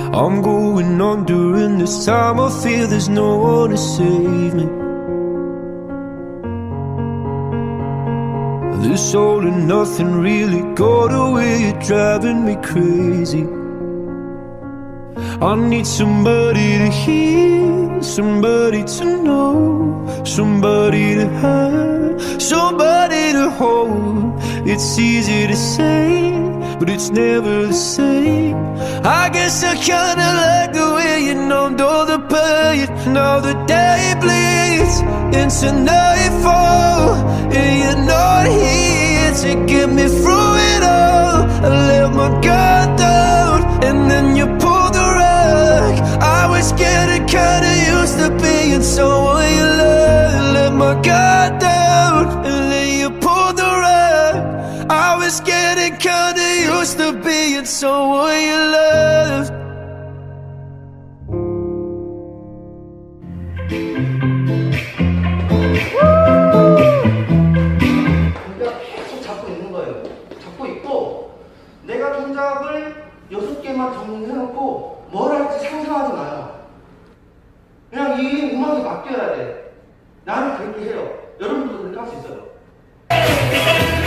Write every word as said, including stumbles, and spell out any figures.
I'm going on during this time. I feel there's no one to save me. This all and nothing really got away, you're driving me crazy. I need somebody to hear, somebody to know, somebody to have, somebody to hold. It's easy to say, but it's never the same. I guess I kinda like the way you numbed all the pain. Now the day bleeds into nightfall, and you're not here to get me through it all. I let my guard down, and then you pulled the rug. I was getting kinda used to being someone you love. Let my guard down, and then you pulled the rug. I was getting kinda used to being someone you loved. 계속 잡고 있는 거예요. 잡고 있고, 내가 동작을 여섯 개만 정리해놓고 뭘 할지 상상하지 마요. 그냥 이 음악에 맡겨야 돼. 나는 그렇게 해요. 여러분들도 그렇게 할 수 있어요.